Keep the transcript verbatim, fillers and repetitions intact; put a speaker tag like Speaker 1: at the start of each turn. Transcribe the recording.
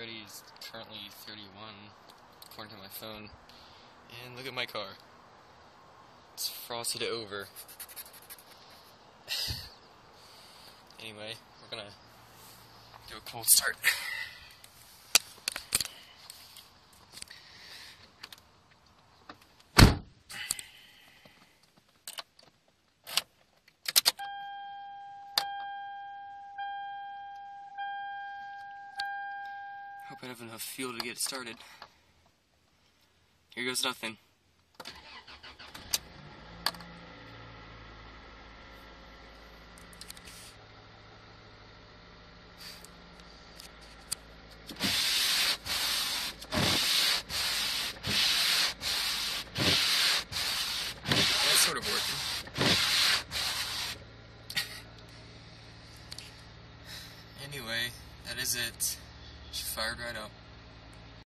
Speaker 1: already is currently thirty-one, according to my phone. And look at my car. It's frosted over. Anyway, we're gonna do a cold start. Hope I have enough fuel to get started. Here goes nothing. That's sort of working. Anyway, that is it. She fired right up.